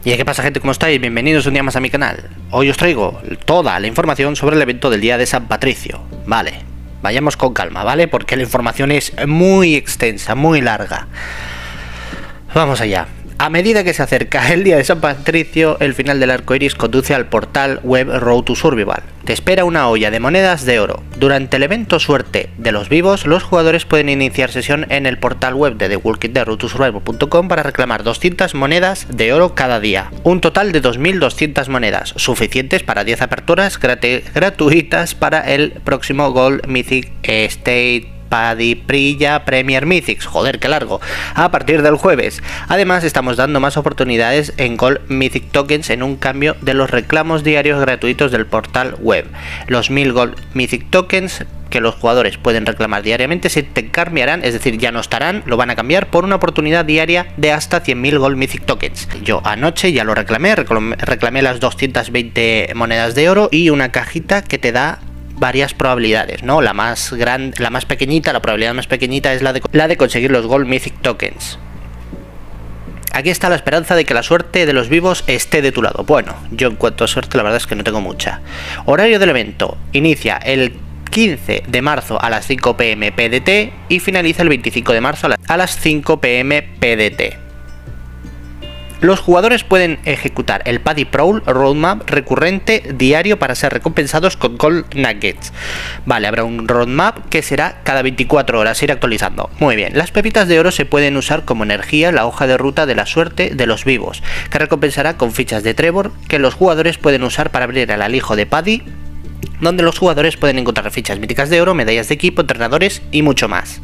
¿Y qué pasa, gente? ¿Cómo estáis? Bienvenidos un día más a mi canal. Hoy os traigo toda la información sobre el evento del día de San Patricio. Vale, vayamos con calma, ¿vale? Porque la información es muy extensa, muy larga. Vamos allá. A medida que se acerca el día de San Patricio, el final del arco iris conduce al portal web Road to Survival. Te espera una olla de monedas de oro. Durante el evento Suerte de los Vivos, los jugadores pueden iniciar sesión en el portal web de The Walking Dead roadtosurvival.com para reclamar 200 monedas de oro cada día. Un total de 2200 monedas, suficientes para 10 aperturas gratuitas para el próximo Gold Mythic State Paddy Prilla Premier Mythics, joder, qué largo, a partir del jueves. Además, estamos dando más oportunidades en Gold Mythic Tokens en un cambio de los reclamos diarios gratuitos del portal web. Los 1000 Gold Mythic Tokens que los jugadores pueden reclamar diariamente se te cambiarán, es decir, ya no estarán, lo van a cambiar por una oportunidad diaria de hasta 100.000 Gold Mythic Tokens. Yo anoche ya lo reclamé las 220 monedas de oro y una cajita que te da varias probabilidades, ¿no? La más grande, la más pequeñita, la probabilidad más pequeñita es la de conseguir los Gold Mythic Tokens. Aquí está la esperanza de que la suerte de los vivos esté de tu lado. Bueno, yo en cuanto a suerte la verdad es que no tengo mucha. Horario del evento: inicia el 15 de marzo a las 5 p.m. PDT y finaliza el 25 de marzo a las 5 p.m. PDT. Los jugadores pueden ejecutar el Paddy Prowl Roadmap recurrente diario para ser recompensados con Gold Nuggets. Vale, habrá un roadmap que será cada 24 horas, ir actualizando. Muy bien, las pepitas de oro se pueden usar como energía en la hoja de ruta de la suerte de los vivos, que recompensará con fichas de Trevor que los jugadores pueden usar para abrir el alijo de Paddy, donde los jugadores pueden encontrar fichas míticas de oro, medallas de equipo, entrenadores y mucho más.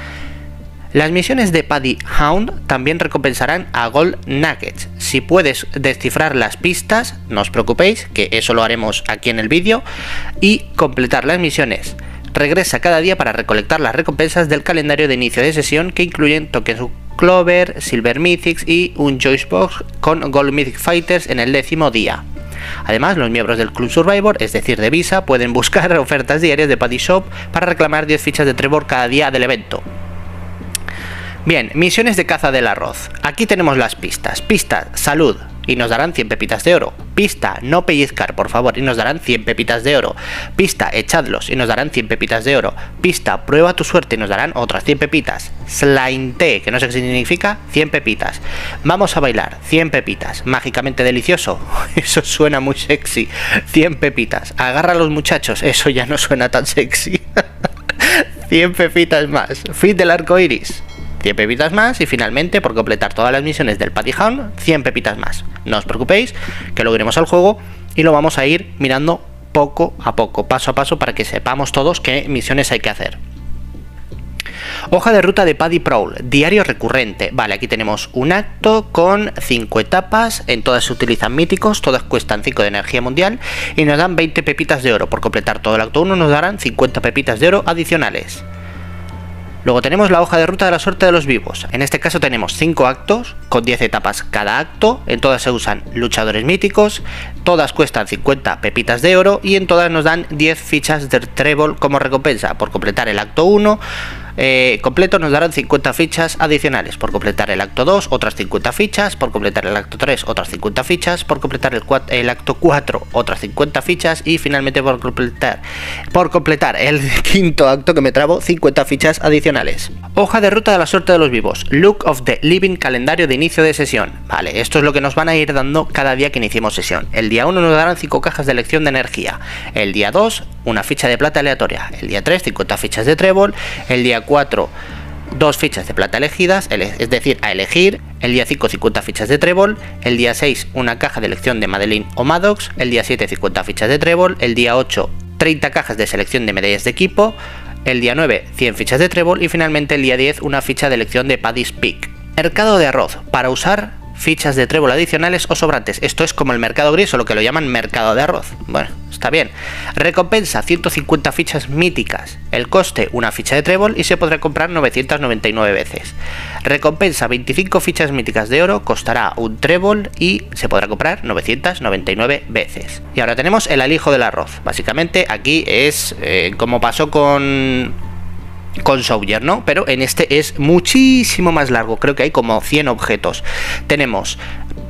Las misiones de Paddy Hound también recompensarán a Gold Nuggets. Si puedes descifrar las pistas, no os preocupéis, que eso lo haremos aquí en el vídeo, y completar las misiones. Regresa cada día para recolectar las recompensas del calendario de inicio de sesión, que incluyen tokens Clover, Silver Mythics y un Choice Box con Gold Mythic Fighters en el 10º día. Además, los miembros del Club Survivor, es decir de Visa, pueden buscar ofertas diarias de Paddy Shop para reclamar 10 fichas de Trevor cada día del evento. Bien, misiones de caza del arroz. Aquí tenemos las pistas. Pista, salud, y nos darán 100 pepitas de oro. Pista, no pellizcar, por favor, y nos darán 100 pepitas de oro. Pista, echadlos, y nos darán 100 pepitas de oro. Pista, prueba tu suerte, y nos darán otras 100 pepitas. Slime tea, que no sé qué significa, 100 pepitas. Vamos a bailar, 100 pepitas. Mágicamente delicioso, eso suena muy sexy. 100 pepitas. Agarra a los muchachos, eso ya no suena tan sexy. 100 pepitas más. Fin del arco iris. 100 pepitas más y finalmente, por completar todas las misiones del Paddy Hound, 100 pepitas más. No os preocupéis, que luego iremos al juego y lo vamos a ir mirando poco a poco, paso a paso, para que sepamos todos qué misiones hay que hacer. Hoja de ruta de Paddy Prowl, diario recurrente. Vale, aquí tenemos un acto con 5 etapas, en todas se utilizan míticos, todas cuestan 5 de energía mundial y nos dan 20 pepitas de oro. Por completar todo el acto 1 nos darán 50 pepitas de oro adicionales. Luego tenemos la hoja de ruta de la suerte de los vivos. En este caso tenemos 5 actos, con 10 etapas cada acto. En todas se usan luchadores míticos, todas cuestan 50 pepitas de oro y en todas nos dan 10 fichas de Trevor como recompensa. Por completar el acto 1 completo nos darán 50 fichas adicionales. Por completar el acto 2 otras 50 fichas. Por completar el acto 3 otras 50 fichas. Por completar el acto 4 otras 50 fichas. Y finalmente por completar el quinto acto, que me trabo, 50 fichas adicionales. Hoja de ruta de la suerte de los vivos. Look of the Living, calendario de inicio de sesión. Vale, esto es lo que nos van a ir dando cada día que iniciemos sesión. El día 1 nos darán 5 cajas de elección de energía. El día 2 una ficha de plata aleatoria. El día 3 50 fichas de Trevor. El día 4 2 fichas de plata elegidas, es decir, a elegir. El día 5 50 fichas de Trevor. El día 6 una caja de elección de Madeline o Maddox. El día 7 50 fichas de Trevor. El día 8 30 cajas de selección de medallas de equipo. El día 9 100 fichas de Trevor y finalmente el día 10 una ficha de elección de Paddy's Peak. Mercado de arroz, para usar fichas de Trevor adicionales o sobrantes. Esto es como el mercado gris o lo que lo llaman mercado de arroz. Bueno, está bien. Recompensa 150 fichas míticas. El coste una ficha de Trevor y se podrá comprar 999 veces. Recompensa 25 fichas míticas de oro, costará un Trevor y se podrá comprar 999 veces. Y ahora tenemos el alijo del arroz. Básicamente aquí es como pasó con Sawyer, ¿no? Pero en este es muchísimo más largo, creo que hay como 100 objetos. Tenemos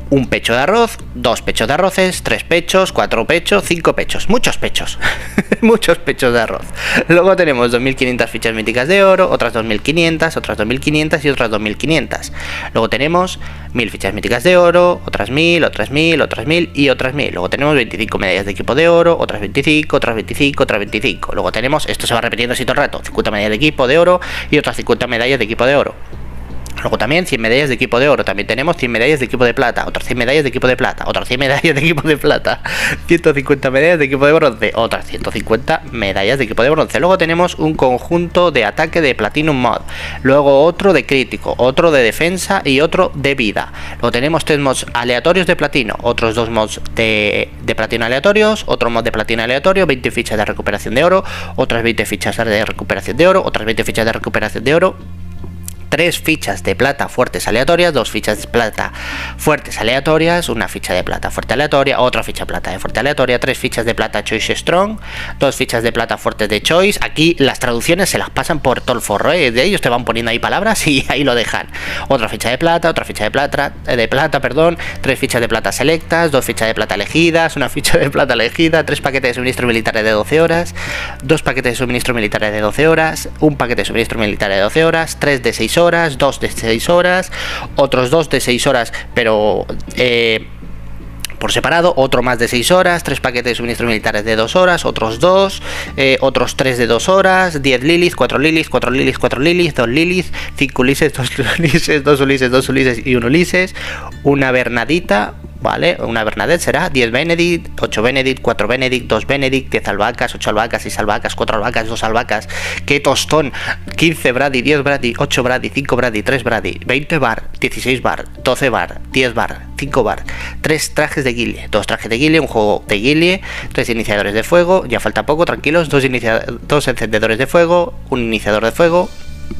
un pecho de arroz, 2 pechos de arroces, 3 pechos, 4 pechos, 5 pechos, muchos pechos, muchos pechos de arroz. Luego tenemos 2500 fichas míticas de oro, otras 2500, otras 2500 y otras 2500. Luego tenemos 1000 fichas míticas de oro, otras 1000, otras 1000, otras 1000 y otras 1000. Luego tenemos 25 medallas de equipo de oro, otras 25, otras 25, otras 25. Luego tenemos, esto se va repitiendo así todo el rato, 50 medallas de equipo de oro y otras 50 medallas de equipo de oro. Luego también 100 medallas de equipo de oro, también tenemos 100 medallas de equipo de plata, otras 100 medallas de equipo de plata, otras 100 medallas de equipo de plata, 150 medallas de equipo de bronce, otras 150 medallas de equipo de bronce. Luego tenemos un conjunto de ataque de Platinum Mod, luego otro de crítico, otro de defensa y otro de vida. Luego tenemos 3 mods aleatorios de platino, otros 2 mods de platino aleatorios, otro mod de platino aleatorio, 20 fichas de recuperación de oro, otras 20 fichas de recuperación de oro, otras 20 fichas de recuperación de oro, 3 fichas de plata fuertes aleatorias, 2 fichas de plata fuertes aleatorias, una ficha de plata fuerte aleatoria, otra ficha de plata de fuerte aleatoria, 3 fichas de plata Choice Strong, 2 fichas de plata fuertes de Choice. Aquí las traducciones se las pasan por todo el forro, de ellos te van poniendo ahí palabras y ahí lo dejan. Otra ficha de plata, otra ficha de plata, perdón, 3 fichas de plata selectas, 2 fichas de plata elegidas, una ficha de plata elegida, 3 paquetes de suministro militares de 12 horas, 2 paquetes de suministro militares de 12 horas, un paquete de suministro militar de 12 horas, 3 de 6 horas, 2 de 6 horas, otros 2 de 6 horas, pero por separado, otro más de 6 horas, 3 paquetes de suministro militares de 2 horas, otros 2, otros 3 de 2 horas, 10 Lilith, 4 Lilith, 4 Lilith, 4 Lilith, 2 Lilith, 5 Ulises, 2 Ulises, 2 Ulises, 2 Ulises y 1 Ulises, una Bernadita, ¿vale? Una Bernadette será 10 Benedict, 8 Benedict, 4 Benedict, 2 Benedict, 10 albahacas, 8 albahacas, 6 albahacas, 4 albahacas, 2 albahacas, qué tostón, 15 Brady, 10 Brady, 8 Brady, 5 Brady, 3 Brady, 20 bar, 16 bar, 12 bar, 10 bar, 5 bar, 3 trajes de Guilie, 2 trajes de Guilie, un juego de Guilie, 3 iniciadores de fuego, ya falta poco, tranquilos, 2 encendedores de fuego, un iniciador de fuego,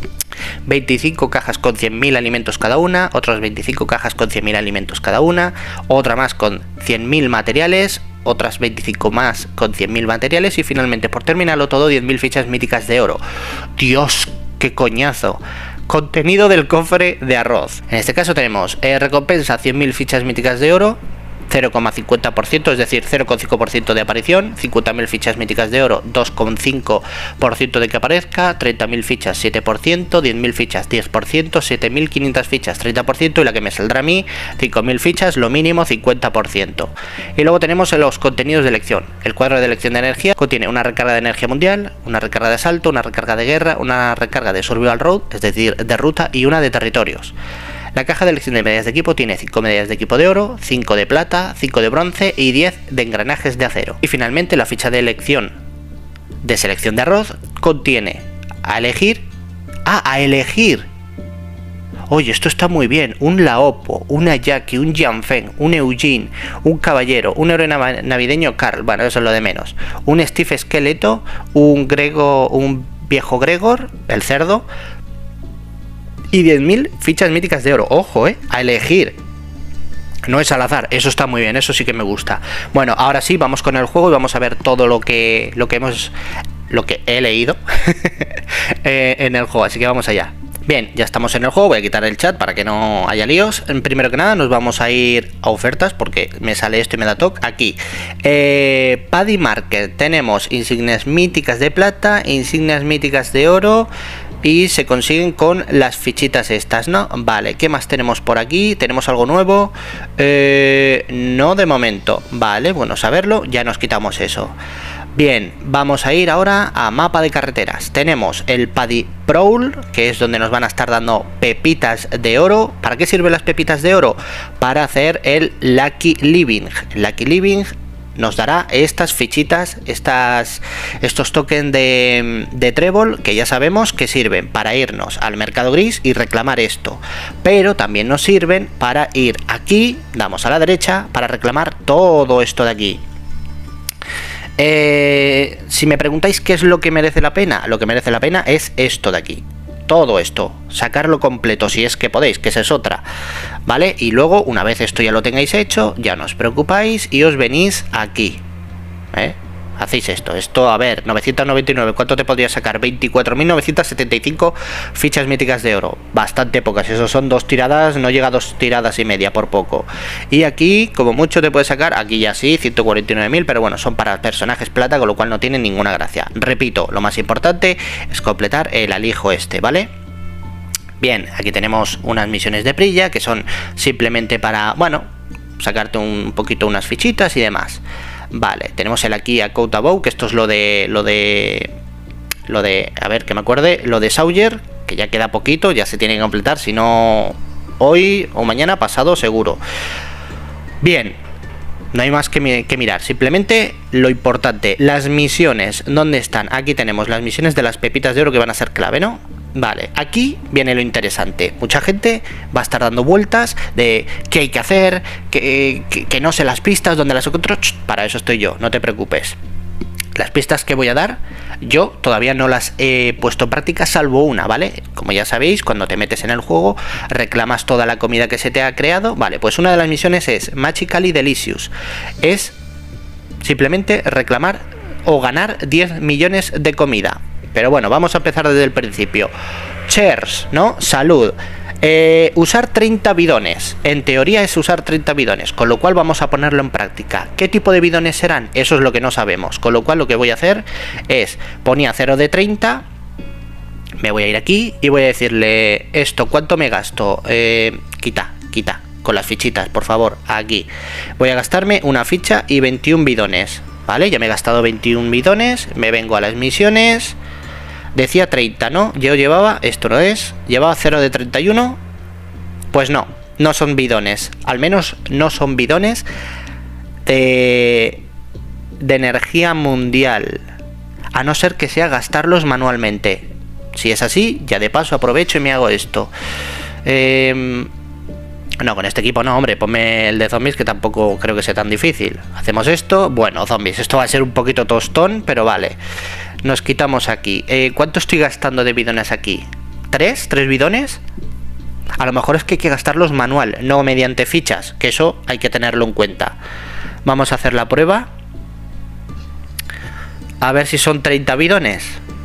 25 cajas con 100.000 alimentos cada una, otras 25 cajas con 100.000 alimentos cada una, otra más con 100.000 materiales, otras 25 más con 100.000 materiales y finalmente por terminarlo todo 10.000 fichas míticas de oro. Dios, qué coñazo. Contenido del cofre de arroz. En este caso tenemos recompensa 100.000 fichas míticas de oro, 0,50%, es decir, 0,5% de aparición, 50.000 fichas míticas de oro, 2,5% de que aparezca, 30.000 fichas, 7%, 10.000 fichas, 10%, 7.500 fichas, 30%, y la que me saldrá a mí, 5.000 fichas, lo mínimo, 50%. Y luego tenemos los contenidos de elección. El cuadro de elección de energía contiene una recarga de energía mundial, una recarga de asalto, una recarga de guerra, una recarga de survival road, es decir, de ruta, y una de territorios. La caja de elección de medallas de equipo tiene 5 medallas de equipo de oro, 5 de plata, 5 de bronce y 10 de engranajes de acero. Y finalmente la ficha de elección de selección de arroz contiene a elegir... ¡A elegir! Oye, esto está muy bien. Un Laopo, una Jackie, un Jianfeng, un Eugene, un Caballero, un héroe navideño Carl, bueno, eso es lo de menos. Un Steve Esqueleto, un viejo Gregor, el cerdo, y 10.000 fichas míticas de oro. Ojo, a elegir. No es al azar, eso está muy bien, eso sí que me gusta. Bueno, ahora sí, vamos con el juego y vamos a ver todo lo que he leído en el juego, así que vamos allá. Bien, ya estamos en el juego, voy a quitar el chat para que no haya líos. Primero que nada nos vamos a ir a ofertas porque me sale esto y me da toque. Aquí, Paddy Market, tenemos insignias míticas de plata, insignias míticas de oro, y se consiguen con las fichitas estas, ¿no? Vale, ¿qué más tenemos por aquí? ¿Tenemos algo nuevo? No de momento. Vale, bueno saberlo, ya nos quitamos eso. Bien, vamos a ir ahora a mapa de carreteras. Tenemos el Paddy Prowl, que es donde nos van a estar dando pepitas de oro. ¿Para qué sirven las pepitas de oro? Para hacer el Lucky Living. Lucky Living nos dará estas fichitas, estos tokens de trébol, que ya sabemos que sirven para irnos al mercado gris y reclamar esto, pero también nos sirven para ir aquí, damos a la derecha para reclamar todo esto de aquí. Si me preguntáis qué es lo que merece la pena, lo que merece la pena es esto de aquí. Todo esto, sacarlo completo si es que podéis, que esa es otra, ¿vale? Y luego, una vez esto ya lo tengáis hecho, ya no os preocupáis y os venís aquí, hacéis esto, a ver, 999, ¿cuánto te podría sacar? 24.975 fichas míticas de oro, bastante pocas, eso son 2 tiradas, no llega a 2 tiradas y media por poco. Y aquí, como mucho te puede sacar, aquí ya sí, 149.000, pero bueno, son para personajes plata, con lo cual no tienen ninguna gracia. Repito, lo más importante es completar el alijo este, ¿vale? Bien, aquí tenemos unas misiones de brilla, que son simplemente para, bueno, sacarte un poquito unas fichitas y demás. Vale, tenemos el aquí a Coat Above, que esto es lo de, a ver, que me acuerde, lo de Sawyer, que ya queda poquito, ya se tiene que completar, si no hoy o mañana, pasado seguro. Bien, no hay más que mirar, simplemente lo importante, las misiones, ¿dónde están? Aquí tenemos las misiones de las pepitas de oro que van a ser clave, ¿no? Vale, aquí viene lo interesante. Mucha gente va a estar dando vueltas de qué hay que hacer, que no sé las pistas, dónde las encuentro. Para eso estoy yo, no te preocupes. Las pistas que voy a dar, yo todavía no las he puesto en práctica, salvo una, ¿vale? Como ya sabéis, cuando te metes en el juego, reclamas toda la comida que se te ha creado. Vale, pues una de las misiones es Magically Delicious. Es simplemente reclamar o ganar 10 millones de comida. Pero bueno, vamos a empezar desde el principio. Cheers, ¿no? Salud. Usar 30 bidones. En teoría es usar 30 bidones, con lo cual vamos a ponerlo en práctica. ¿Qué tipo de bidones serán? Eso es lo que no sabemos. Con lo cual lo que voy a hacer es, ponía 0 de 30, me voy a ir aquí y voy a decirle esto, ¿cuánto me gasto? Quita, con las fichitas, por favor, aquí. Voy a gastarme una ficha y 21 bidones, ¿vale? Ya me he gastado 21 bidones, me vengo a las misiones. Decía 30, ¿no? Yo llevaba, esto no es, llevaba 0 de 31. Pues no, no son bidones. Al menos no son bidones de energía mundial. A no ser que sea gastarlos manualmente. Si es así, ya de paso aprovecho y me hago esto. No, con este equipo no, hombre, ponme el de zombies, que tampoco creo que sea tan difícil. Hacemos esto, bueno, zombies, esto va a ser un poquito tostón, pero vale. Nos quitamos aquí. ¿Cuánto estoy gastando de bidones aquí? ¿3? ¿3 bidones? A lo mejor es que hay que gastarlos manual, no mediante fichas, que eso hay que tenerlo en cuenta. Vamos a hacer la prueba. A ver si son 30 bidones.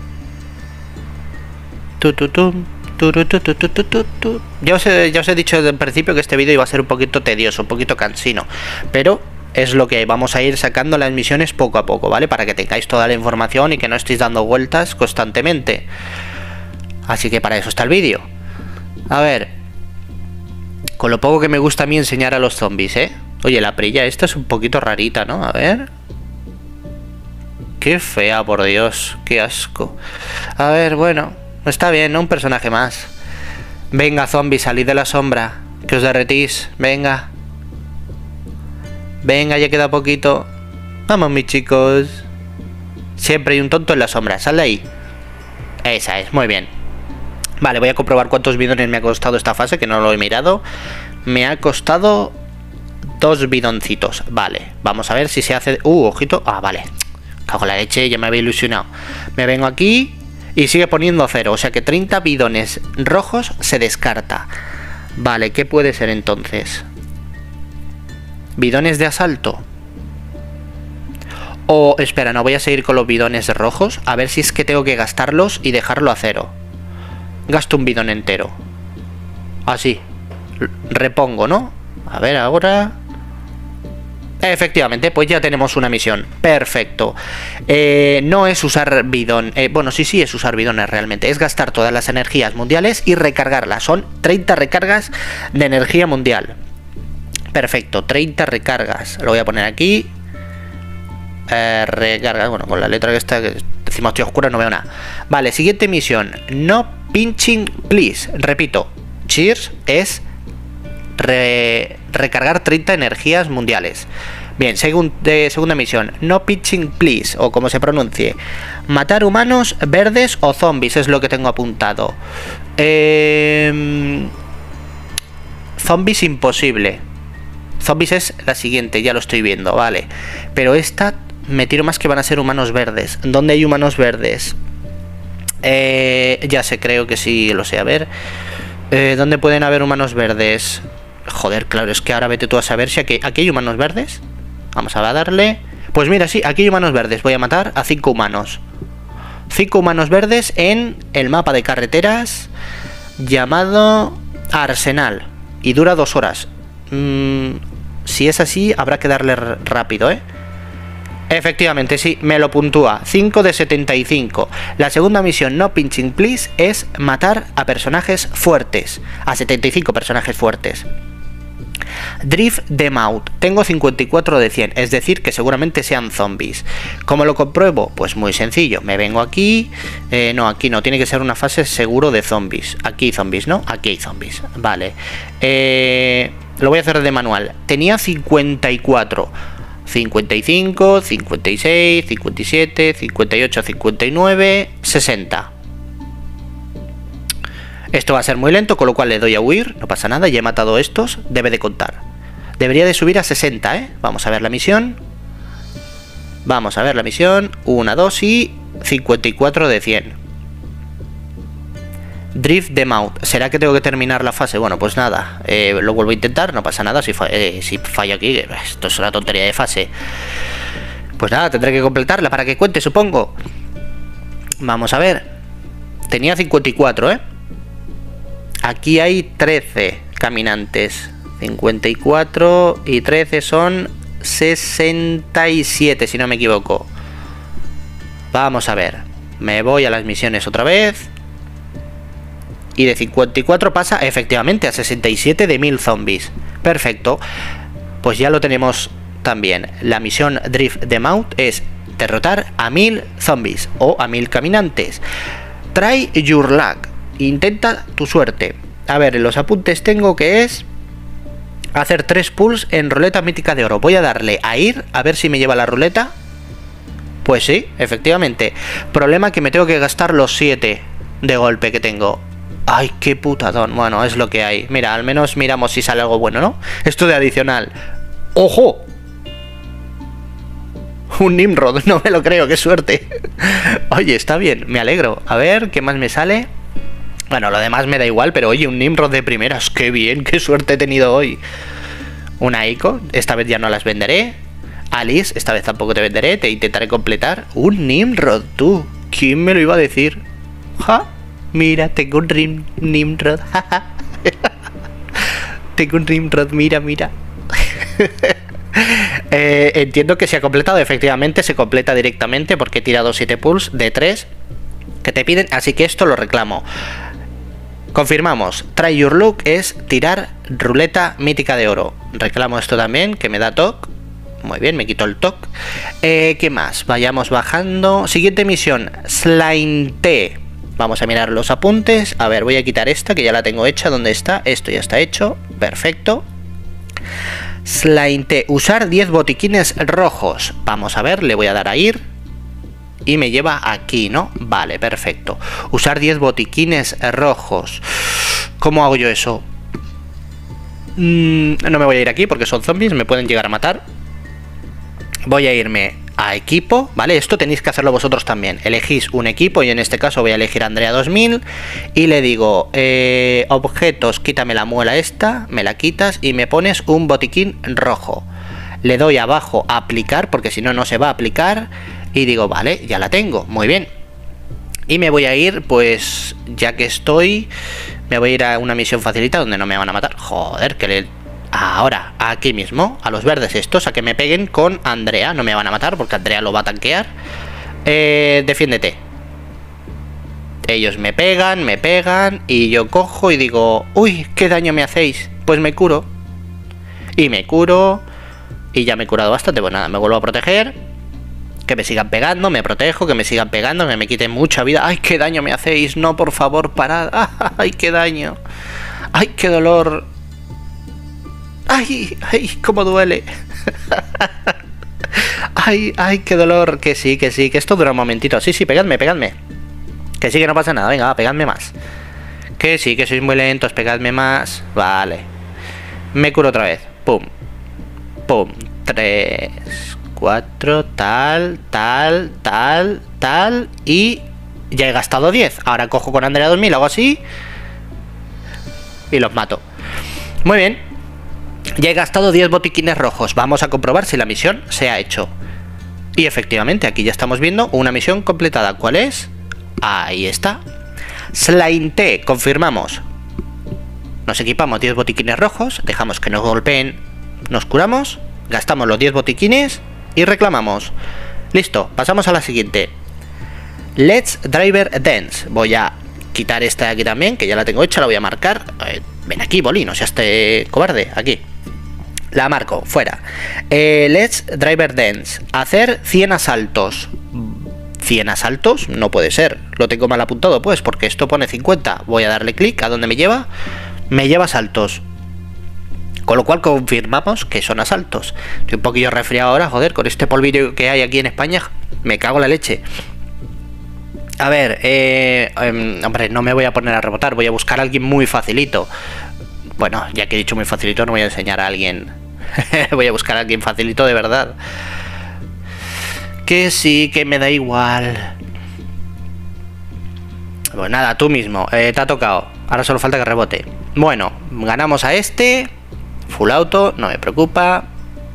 Ya os he dicho desde el principio que este vídeo iba a ser un poquito tedioso, un poquito cansino, pero es lo que vamos a ir sacando las misiones poco a poco, ¿vale? Para que tengáis toda la información y que no estéis dando vueltas constantemente. Así que para eso está el vídeo. A ver, con lo poco que me gusta a mí enseñar a los zombies, ¿eh? Oye, la prilla esta es un poquito rarita, ¿no? A ver. Qué fea, por Dios, qué asco. A ver, bueno, está bien, ¿no? Un personaje más. Venga, zombies, salid de la sombra, que os derretís, venga. Venga, ya queda poquito. Vamos, mis chicos. Siempre hay un tonto en la sombra, sal de ahí. Esa es, muy bien. Vale, voy a comprobar cuántos bidones me ha costado esta fase, que no lo he mirado. Me ha costado 2 bidoncitos. Vale, vamos a ver si se hace... ojito. Ah, vale. Cago en la leche, ya me había ilusionado. Me vengo aquí y sigue poniendo 0. O sea que 30 bidones rojos se descarta. Vale, ¿qué puede ser entonces? ¿Bidones de asalto? O, espera, no, voy a seguir con los bidones rojos. A ver si es que tengo que gastarlos y dejarlo a 0. Gasto un bidón entero. Así. Repongo, ¿no? A ver, ahora... Efectivamente, pues ya tenemos una misión. Perfecto. No es usar bidón. Bueno, sí es usar bidones realmente. Es gastar todas las energías mundiales y recargarlas. Son 30 recargas de energía mundial. Perfecto, 30 recargas. Lo voy a poner aquí. Recargas, bueno, con la letra que está, que encima estoy oscura, no veo nada. Vale, siguiente misión. No pinching, please. Repito, cheers es recargar 30 energías mundiales. Bien, segunda misión. No pinching, please, o como se pronuncie. Matar humanos, verdes o zombies, es lo que tengo apuntado. Zombies imposible. Zombies es la siguiente, ya lo estoy viendo, vale. Pero esta me tiro más que van a ser humanos verdes. ¿Dónde hay humanos verdes? Ya sé, creo que sí lo sé. A ver, ¿dónde pueden haber humanos verdes? Joder, claro, es que ahora vete tú a saber si aquí hay humanos verdes. Vamos a darle. Pues mira, sí, aquí hay humanos verdes. Voy a matar a 5 humanos. 5 humanos verdes en el mapa de carreteras llamado Arsenal. Y dura 2 horas. Si es así, habrá que darle rápido, ¿eh? Efectivamente, sí, me lo puntúa. 5 de 75. La segunda misión, No Pinching Please, es matar a personajes fuertes. A 75 personajes fuertes. Drift them out. Tengo 54 de 100, es decir, que seguramente sean zombies. ¿Cómo lo compruebo? Pues muy sencillo. Me vengo aquí. No, aquí no. Tiene que ser una fase seguro de zombies. Aquí hay zombies, ¿no? Aquí hay zombies. Vale. Lo voy a hacer de manual. Tenía 54. 55, 56, 57, 58, 59, 60. Esto va a ser muy lento, con lo cual le doy a huir, no pasa nada, ya he matado estos, debe de contar. Debería de subir a 60, ¿eh? Vamos a ver la misión. Vamos a ver la misión. 1, 2 y 54 de 100. Drift them out. ¿Será que tengo que terminar la fase? Bueno, pues nada, lo vuelvo a intentar, no pasa nada si fallo aquí. Esto es una tontería de fase. Pues nada, tendré que completarla para que cuente, supongo. Vamos a ver. Tenía 54, ¿eh? Aquí hay 13 caminantes. 54 y 13 son 67, si no me equivoco. Vamos a ver. Me voy a las misiones otra vez. Y de 54 pasa efectivamente a 67 de 1000 zombies. Perfecto. Pues ya lo tenemos también. La misión Drift them out es derrotar a 1000 zombies o a 1000 caminantes. Try your luck. Intenta tu suerte. A ver, en los apuntes tengo que es hacer 3 pulls en ruleta mítica de oro. Voy a darle a ir, a ver si me lleva la ruleta. Pues sí, efectivamente. Problema que me tengo que gastar los 7 de golpe que tengo. Ay, qué putadón. Bueno, es lo que hay. Mira, al menos miramos si sale algo bueno, ¿no? Esto de adicional. ¡Ojo! Un Nimrod, no me lo creo, qué suerte. Oye, está bien, me alegro. A ver, ¿qué más me sale? Bueno, lo demás me da igual, pero oye, un Nimrod de primeras. ¡Qué bien! ¡Qué suerte he tenido hoy! Una Ico, esta vez ya no las venderé. Alice, esta vez tampoco te venderé. Te intentaré completar. Un Nimrod, tú. ¿Quién me lo iba a decir? ¡Ja! Mira, tengo un Nimrod. Tengo un Nimrod, mira, mira. Entiendo que se ha completado. Efectivamente, se completa directamente porque he tirado 7 pulls de 3 que te piden. Así que esto lo reclamo. Confirmamos. Try your luck es tirar ruleta mítica de oro. Reclamo esto también, que me da toque. Muy bien, me quito el toque. ¿Qué más? Vayamos bajando. Siguiente misión. Slime T. Vamos a mirar los apuntes. A ver, voy a quitar esta que ya la tengo hecha. ¿Dónde está? Esto ya está hecho. Perfecto. Slime T. Usar 10 botiquines rojos. Vamos a ver, le voy a dar a ir. Y me lleva aquí, ¿no? Vale, perfecto. Usar 10 botiquines rojos. ¿Cómo hago yo eso? No me voy a ir aquí porque son zombies. Me pueden llegar a matar. Voy a irme a equipo, ¿vale? Esto tenéis que hacerlo vosotros también. Elegís un equipo, y en este caso voy a elegir Andrea 2000 y le digo objetos, quítame la muela esta, me la quitas y me pones un botiquín rojo. Le doy abajo a aplicar porque si no, no se va a aplicar y digo, vale, ya la tengo, muy bien. Y me voy a ir, pues ya que estoy, me voy a ir a una misión facilita donde no me van a matar. Joder, que le... Ahora, aquí mismo, a los verdes estos, a que me peguen con Andrea. No me van a matar porque Andrea lo va a tanquear. Defiéndete. Ellos me pegan y yo cojo y digo, uy, ¿qué daño me hacéis? Pues me curo. Y me curo. Y ya me he curado bastante. Pues nada, me vuelvo a proteger. Que me sigan pegando, me protejo, que me sigan pegando, que me quiten mucha vida. ¡Ay, qué daño me hacéis! No, por favor, parad. ¡Ay, qué daño! ¡Ay, qué dolor! ¡Ay, ay, cómo duele! ¡Ay, ay, qué dolor! Que sí, que esto dura un momentito. Sí, sí, pegadme. Que sí, que no pasa nada. Venga, va, pegadme más. Que sí, que sois muy lentos, pegadme más. Vale. Me curo otra vez. Pum. Pum. 3, 4, tal. Y ya he gastado 10. Ahora cojo con Andrea 2000, hago así. Y los mato. Muy bien. Ya he gastado 10 botiquines rojos. Vamos a comprobar si la misión se ha hecho. Y efectivamente, aquí ya estamos viendo una misión completada. ¿Cuál es? Ahí está. Slime T, confirmamos. Nos equipamos 10 botiquines rojos, dejamos que nos golpeen, nos curamos, gastamos los 10 botiquines y reclamamos. Listo, pasamos a la siguiente. Let's Driver Dance. Voy a quitar esta de aquí también, que ya la tengo hecha, la voy a marcar. Ven aquí, Bolí, no seas cobarde, aquí. La marco, fuera. Let's Driver Dance. Hacer 100 asaltos. 100 asaltos, no puede ser. Lo tengo mal apuntado, pues, porque esto pone 50. Voy a darle clic a donde me lleva. Me lleva asaltos. Con lo cual confirmamos que son asaltos. Estoy un poquillo resfriado ahora, joder, con este polvillo que hay aquí en España. Me cago en la leche. A ver, hombre, no me voy a poner a rebotar. Voy a buscar a alguien muy facilito. Bueno, ya que he dicho muy facilito, no voy a enseñar a alguien. Voy a buscar a alguien facilito de verdad. Que sí, que me da igual. Pues nada, tú mismo, te ha tocado. Ahora solo falta que rebote. Bueno, ganamos a este. Full auto, no me preocupa.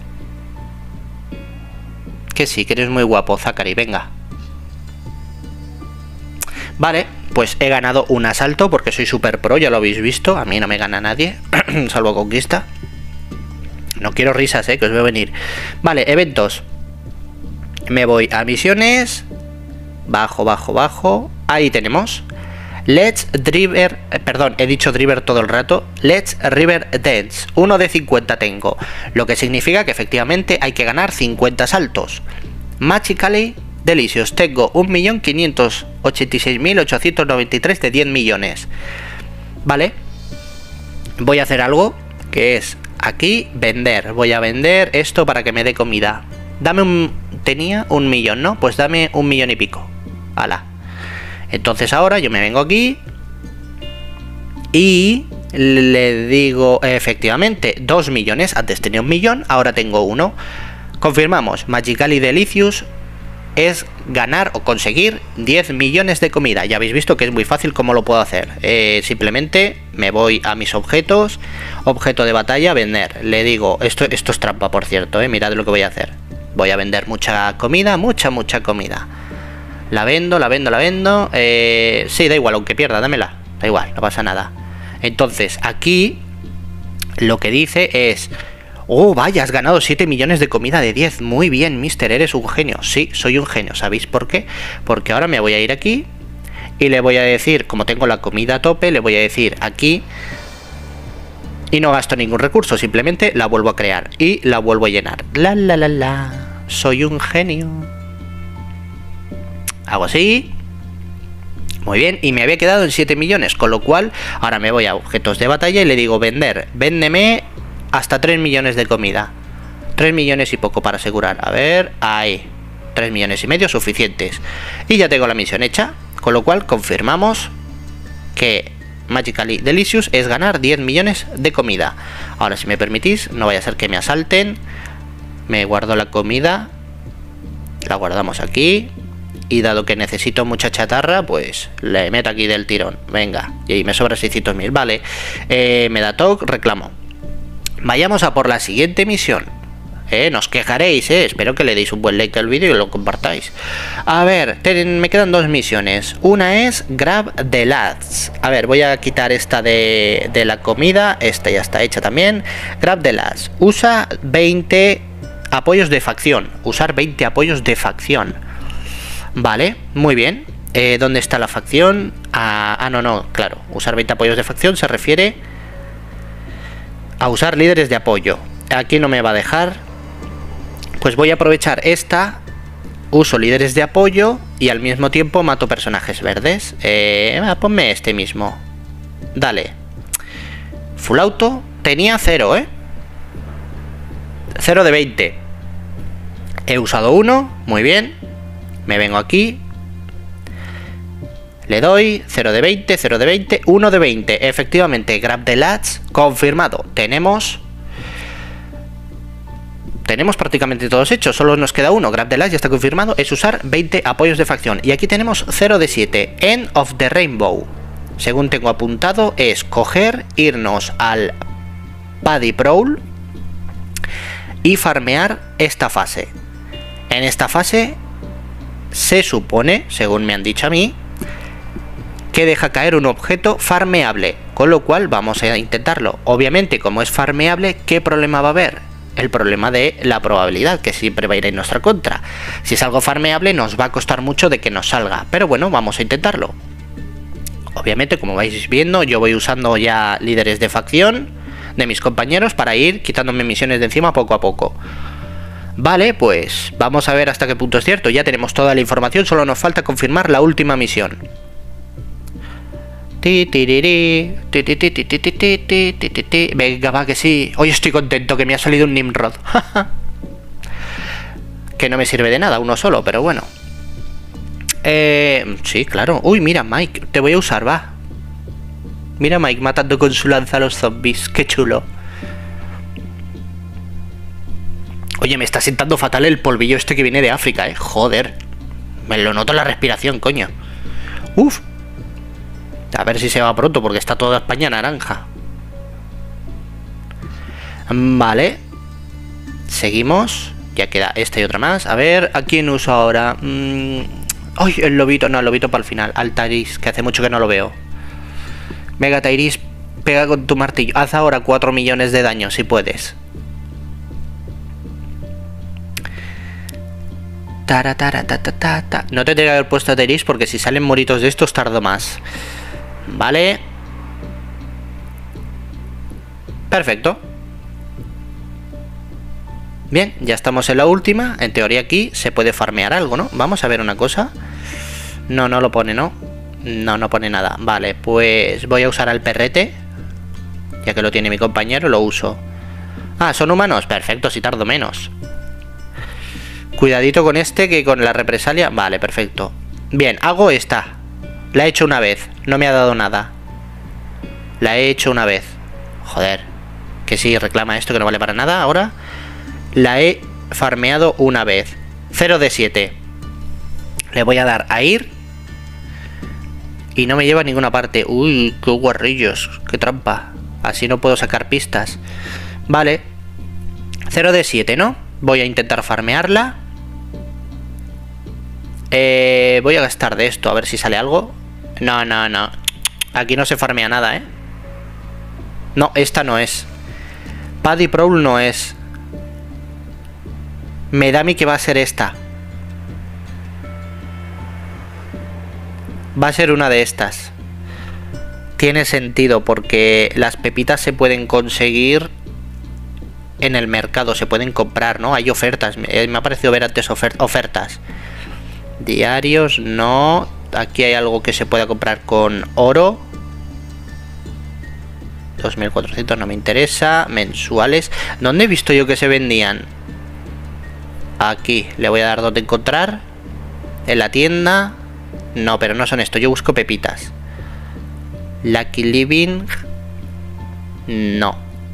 Que sí, que eres muy guapo, Zachary, venga. Vale, pues he ganado un asalto porque soy super pro, ya lo habéis visto. A mí no me gana nadie, salvo conquista. No quiero risas, que os veo venir. Vale, eventos. Me voy a misiones. Bajo, bajo, bajo. Ahí tenemos. Let's Driver, perdón, he dicho Driver todo el rato. Let's River Dance. 1 de 50 tengo. Lo que significa que efectivamente hay que ganar 50 saltos. Magically Delicious. Tengo 1.586.893 de 10 millones. Vale. Voy a hacer algo que es aquí vender. Voy a vender esto para que me dé comida. Dame un... Tenía 1 millón, ¿no? Pues dame 1 millón y pico. Hala. Entonces ahora yo me vengo aquí y le digo, efectivamente, 2 millones. Antes tenía 1 millón, ahora tengo 1. Confirmamos, Magically Delicious es ganar o conseguir 10 millones de comida. Ya habéis visto que es muy fácil cómo lo puedo hacer. Simplemente me voy a mis objetos, objeto de batalla, vender. Le digo, esto es trampa, por cierto, mirad lo que voy a hacer. Voy a vender mucha comida, mucha comida. La vendo, la vendo, la vendo. Sí, da igual, aunque pierda, dámela. Da igual, no pasa nada. Entonces, aquí lo que dice es... Oh, vaya, has ganado 7 millones de comida de 10. Muy bien, mister, eres un genio. Sí, soy un genio. ¿Sabéis por qué? Porque ahora me voy a ir aquí y le voy a decir, como tengo la comida a tope, le voy a decir aquí... Y no gasto ningún recurso, simplemente la vuelvo a crear y la vuelvo a llenar. La. Soy un genio. Hago así. Muy bien, y me había quedado en 7 millones, con lo cual ahora me voy a objetos de batalla y le digo vender. Véndeme hasta 3 millones de comida. 3 millones y poco para asegurar. A ver, ahí. 3 millones y medio suficientes. Y ya tengo la misión hecha, con lo cual confirmamos que Magically Delicious es ganar 10 millones de comida. Ahora, si me permitís, no vaya a ser que me asalten. Me guardo la comida. La guardamos aquí. Y dado que necesito mucha chatarra, pues le meto aquí del tirón. Venga, y me sobra 600.000, vale. Me da toque, reclamo. Vayamos a por la siguiente misión. No os quejaréis, espero que le deis un buen like al vídeo y lo compartáis. A ver, me quedan 2 misiones. Una es Grab the Lads. A ver, voy a quitar esta de la comida. Esta ya está hecha también. Grab the Lads. Usa 20 apoyos de facción. Usar 20 apoyos de facción. Vale, muy bien. ¿Dónde está la facción? No, claro. Usar 20 apoyos de facción se refiere a usar líderes de apoyo. Aquí no me va a dejar. Pues voy a aprovechar esta. Uso líderes de apoyo y al mismo tiempo mato personajes verdes. Ponme este mismo. Dale. Full auto. Tenía 0, 0 de 20. He usado 1. Muy bien. Me vengo aquí. Le doy 0 de 20, 0 de 20, 1 de 20. Efectivamente, Grab the Lads confirmado. Tenemos prácticamente todos hechos. Solo nos queda uno. Grab the Lads ya está confirmado. Es usar 20 apoyos de facción. Y aquí tenemos 0 de 7. End of the Rainbow. Según tengo apuntado, es coger, irnos al Paddy Prowl y farmear esta fase. En esta fase se supone, según me han dicho a mí, que deja caer un objeto farmeable, con lo cual vamos a intentarlo. Obviamente, como es farmeable, ¿qué problema va a haber? El problema de la probabilidad, que siempre va a ir en nuestra contra. Si es algo farmeable, nos va a costar mucho de que nos salga, pero bueno, vamos a intentarlo. Obviamente, como vais viendo, yo voy usando ya líderes de facción de mis compañeros para ir quitándome misiones de encima poco a poco. Vale, pues vamos a ver hasta qué punto es cierto. Ya tenemos toda la información, solo nos falta confirmar la última misión. Venga, va que sí. Hoy estoy contento que me ha salido un Nimrod. Que no me sirve de nada, uno solo, pero bueno. Sí, claro. Uy, mira, Mike, te voy a usar, va. Mira, Mike matando con su lanza a los zombies. Qué chulo. Oye, me está sentando fatal el polvillo este que viene de África, joder. Me lo noto en la respiración, coño. Uf. A ver si se va pronto, porque está toda España naranja. Vale. Seguimos. Ya queda esta y otra más. A ver, ¿a quién uso ahora? Ay, el lobito. No, el lobito para el final. Al Tairis, que hace mucho que no lo veo. Venga, Tairis, pega con tu martillo. Haz ahora 4 millones de daño, si puedes. No te tengo que haber puesto a Tairis, porque si salen moritos de estos tardo más. Vale. Perfecto. Bien, ya estamos en la última. En teoría aquí se puede farmear algo, ¿no? Vamos a ver una cosa. No, no lo pone, ¿no? No, no pone nada. Vale, pues voy a usar al perrete. Ya que lo tiene mi compañero, lo uso. Ah, ¿son humanos? Perfecto, si tardo menos. Cuidadito con este, que con la represalia... Vale, perfecto. Bien, hago esta. La he hecho una vez. No me ha dado nada. La he hecho una vez. Joder. Que sí, reclama esto que no vale para nada ahora. La he farmeado una vez. 0 de 7. Le voy a dar a ir. Y no me lleva a ninguna parte. Uy, qué guarrillos. Qué trampa. Así no puedo sacar pistas. Vale. 0 de 7, ¿no? Voy a intentar farmearla. Voy a gastar de esto, a ver si sale algo. No, no, no. Aquí no se farmea nada, ¿eh? No, esta no es. Paddy Prowl no es. Me da a mí que va a ser esta. Va a ser una de estas. Tiene sentido, porque las pepitas se pueden conseguir en el mercado, se pueden comprar, ¿no? Hay ofertas. Me ha parecido ver antes ofertas. Diarios, no. Aquí hay algo que se pueda comprar con oro. 2400 no me interesa. Mensuales. ¿Dónde he visto yo que se vendían? Aquí. Le voy a dar donde encontrar. En la tienda. No, pero no son esto. Yo busco pepitas. Lucky Living. No.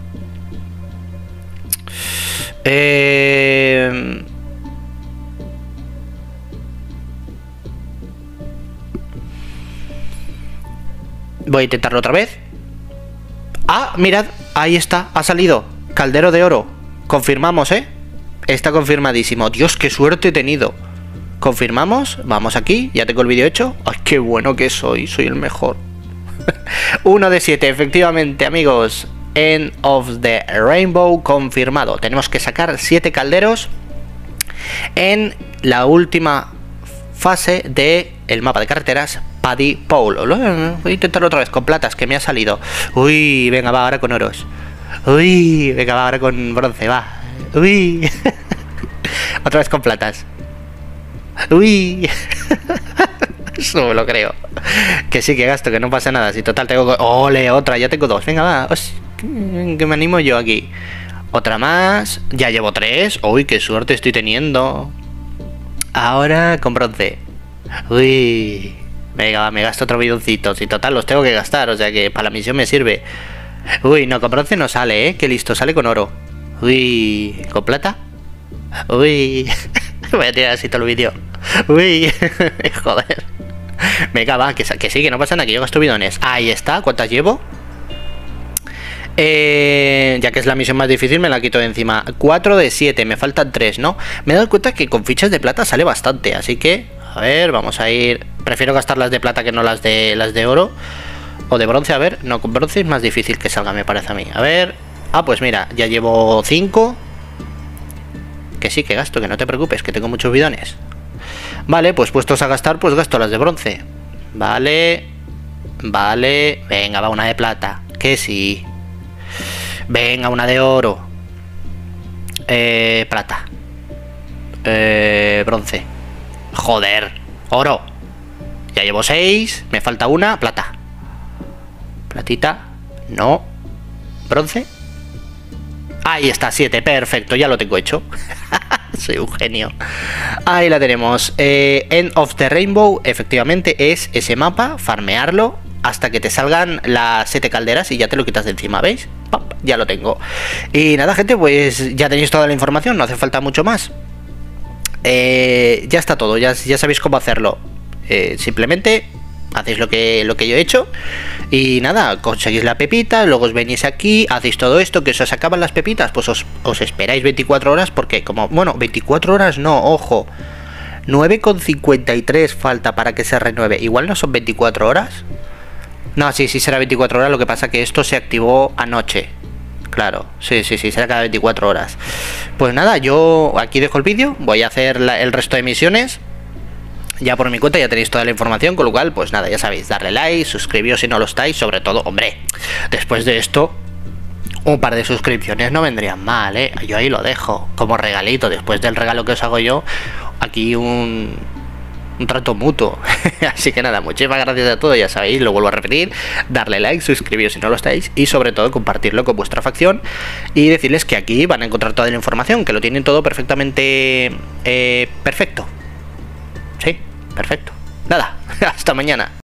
Voy a intentarlo otra vez. Ah, mirad, ahí está, ha salido. Caldero de oro. Confirmamos, ¿eh? Está confirmadísimo. Dios, qué suerte he tenido. Confirmamos, vamos aquí. Ya tengo el vídeo hecho. Ay, qué bueno que soy, soy el mejor. 1 de 7, efectivamente, amigos. End of the Rainbow confirmado. Tenemos que sacar 7 calderos en la última fase del mapa de carreteras Paddy Prowl. Voy a intentarlo otra vez con platas, que me ha salido. Uy, venga, va ahora con oros. Uy, venga, va ahora con bronce, va. Uy. Otra vez con platas. Uy. Eso no me lo creo. Que sí, que gasto, que no pasa nada. Si total tengo... ¡Ole! Otra, ya tengo 2. Venga, va. Que me animo yo aquí. Otra más. Ya llevo 3. Uy, qué suerte estoy teniendo. Ahora con bronce. Uy. Venga, va, me gasto otro bidoncito. Si total los tengo que gastar, o sea que para la misión me sirve. Uy, no, con bronce no sale, ¿eh? Que listo, sale con oro. Uy, ¿con plata? Uy. Voy a tirar así todo el vídeo. Uy. Joder. Venga, va, que sí, que no pasa nada, que yo gasto bidones. Ahí está, ¿cuántas llevo? Ya que es la misión más difícil, me la quito de encima. 4 de 7, me faltan 3, ¿no? Me he dado cuenta que con fichas de plata sale bastante, así que, a ver, vamos a ir. Prefiero gastar las de plata que no las de oro. O de bronce, a ver. No, con bronce es más difícil que salga, me parece a mí. A ver. Ah, pues mira, ya llevo 5. Que sí, que gasto, que no te preocupes, que tengo muchos bidones. Vale, pues puestos a gastar, pues gasto las de bronce. Vale. Vale. Venga, va una de plata. Que sí. Venga, una de oro. Plata. Bronce. Joder. Oro. Ya llevo 6. Me falta una. Plata. Platita. No. Bronce. Ahí está, 7. Perfecto, ya lo tengo hecho. Soy un genio. Ahí la tenemos. End of the Rainbow. Efectivamente es ese mapa. Farmearlo hasta que te salgan las 7 calderas y ya te lo quitas de encima, ¿veis? ¡Pam! Ya lo tengo. Y nada, gente, pues ya tenéis toda la información. No hace falta mucho más. Ya está todo. Ya sabéis cómo hacerlo. Simplemente hacéis lo que yo he hecho. Y nada, conseguís la pepita. Luego os venís aquí, hacéis todo esto. Que os acaban las pepitas, pues os esperáis 24 horas. Porque como, bueno, 24 horas no, ojo, 9,53 falta para que se renueve. Igual no son 24 horas. No, sí será 24 horas. Lo que pasa que esto se activó anoche. Claro, sí, será cada 24 horas. Pues nada, yo aquí dejo el vídeo. Voy a hacer el resto de misiones. Ya por mi cuenta ya tenéis toda la información, con lo cual, pues nada, ya sabéis, darle like, suscribiros si no lo estáis, sobre todo, hombre, después de esto, un par de suscripciones no vendrían mal, ¿eh? Yo ahí lo dejo, como regalito, después del regalo que os hago yo, aquí un trato mutuo. Así que nada, muchísimas gracias a todos, ya sabéis, lo vuelvo a repetir, darle like, suscribiros si no lo estáis, y sobre todo compartirlo con vuestra facción, y decirles que aquí van a encontrar toda la información, que lo tienen todo perfectamente perfecto. Sí, perfecto. Nada, hasta mañana.